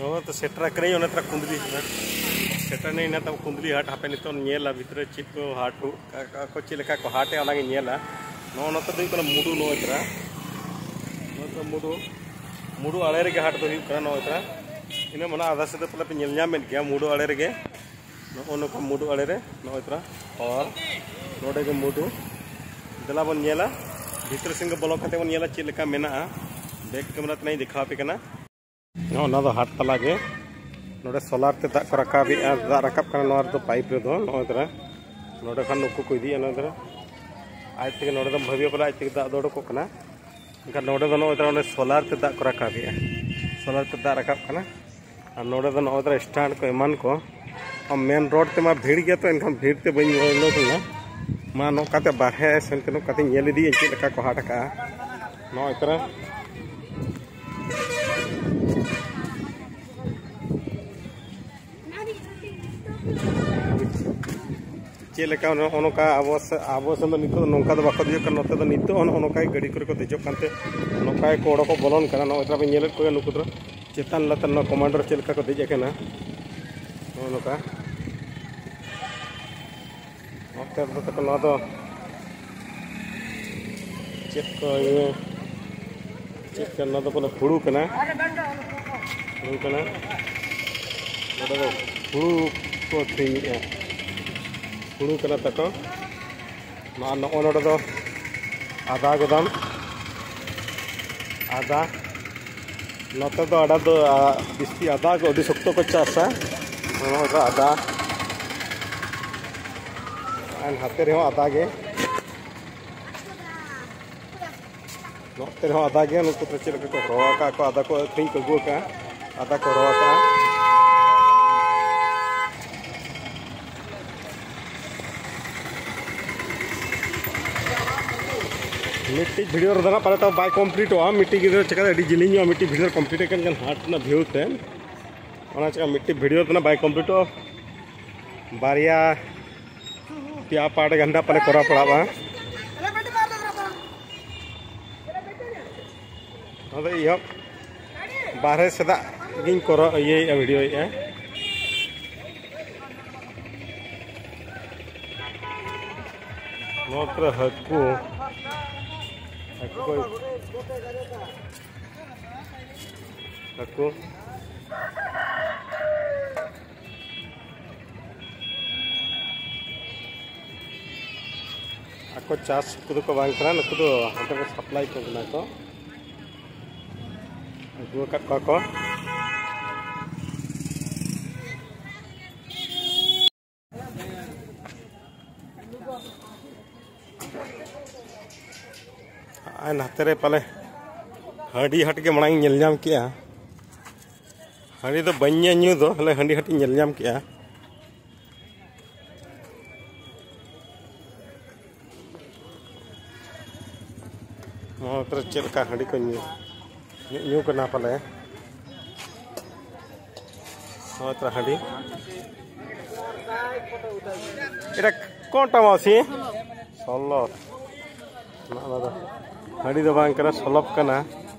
तो सेटर करें उन्हें तरह कुंडली सेटर नहीं ना तब कुंडली हाट हापे नितो नेला भीतर चिप को हाट को चिलका को हाटे अलग नेला नो न तो दुई मुडू नो इतरा नो तो मुडू आले रे हाट तो हुई करा नो इतरा इने मना आधा से तो पहले पे नेल ᱧᱟᱢ गया मुडू आले रे नो को मुडू आले रे नो इतरा और नोडे के मुडू दला बन नेला भीतर सिंग बोलो खाते बन नेला चिलका मेना बैक कैमरा तनाई दिखा पे कना ना दो हाट तला के नोडे सोलार ते दाग को रकाब दा रकाब कना नोर तो पाइप रे दो नो इतरा नोडे खान नुकु को इदी नो इतरा आज तक नोडे दम भविया पला आज तक दा दोड़ को कना इनका नोडे दो नो इतरा नोडे सोलार ते दाग को रकाब सोलार ते दाग रकाब कना और नोडे दो नो इतरा स्टैंड को ईमान को और मेन रोड ते मा भीड़ गया तो इनका भीड़ ते बई लो तो मा नो काते बाहे सेन ते नो काते नेल दी इनके लका को हाट का नो इतरा चेलेका ओनोका आबो से नितो नोका दो बाको दियो कन नोते दो नितो ओनोका गाड़ी करे को दिजो कानते नोका को ओडो को बोलन कना नो इतरा बे नेल को नुकु दो चेतन लतन नो कमांडर चेलेका को दिजे केना ओनोका ओते दो तक नो दो चेक को ये चेक करना तो पने फुड़ू कना ओडो फुड़ू को थी फुड़ू कना तको मा नो ओनोडो दो आधा गोदाम आधा नोते दो आडा दो बिस्ती आधा को अभी सख्तो को चासा ओनो आधा आन हाते रे आधा गे नोते रे आधा गे नुकु तो चिलका को रोवा को आधा को थी को गो का आधा को रोवा का मिट्टी भिडियो रदना पाले तो बाय कंप्लीट हुआ मिट्टी गिदर चका अडी जिलिंग हुआ मिट्टी भिडियो कंप्लीट कन हाट ना व्यू ते ओना चका मिट्टी भिडियो तना बाय कंप्लीट हो बारिया पिया पाट घंटा पाले कोरा पड़ावा अबे यो बाहर सदा गिन करो ये वीडियो ये नोत्र हकू aku चास कुदो को बांग करा नुकु दो हंटे को सप्लाई को बना को aku kat ko आन हाथे पाले हंडी हट के मनाई नेल जाम किया हंडी तो बन्या न्यू दो हले हंडी हटी नेल जाम किया मोटर चलका हंडी को न्यू करना पाले मोटर हंडी एटा कोनटा मासी सोलो ना हंडी दो बांग करा सलप कना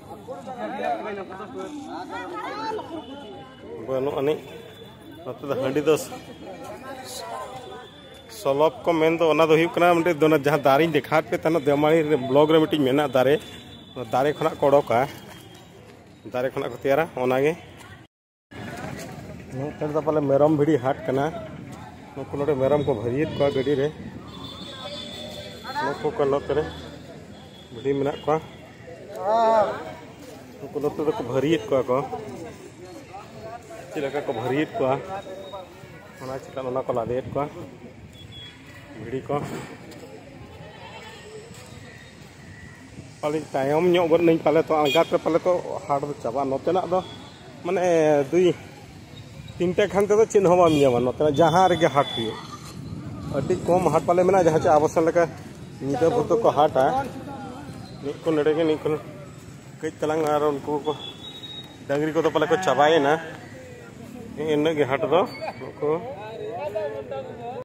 बनो अनी नते दो हंडी दो सलप को मेन दो ओना दो हुई कना मटे दोना जहां दारी देखा पे तना देमाली ब्लॉग रे मिटी मेना दारे दारे खना कोडोका दारे खना को तैयारा ओना गे नते दो पले मेरम भिड़ी हाट कना नुकु नोडे मेरम को भरियत को गाड़ी रे नुकु को नोते रे भिड़ी मेना को नुकु नोते दो को भरियत को चिलका को भरियत को ओना चिका ओना को लादेत को भिड़ी को पाले तायम ᱧᱚᱜ गन नहीं पाले तो आगात रे पाले तो हाट दो चाबा नोतेना दो माने दुई तीनटे खान ते तो चिन्ह हम ᱧᱟᱢᱟ नोतेना जहां रे हाट हुई अति कम हाट पाले मेना जहां चे आबसन लेका निदा भूतो को हाटा निको नडे के निको कई तलांग आर उनको को डंगरी को तो पाले को चाबाए ना इन के हाट दो को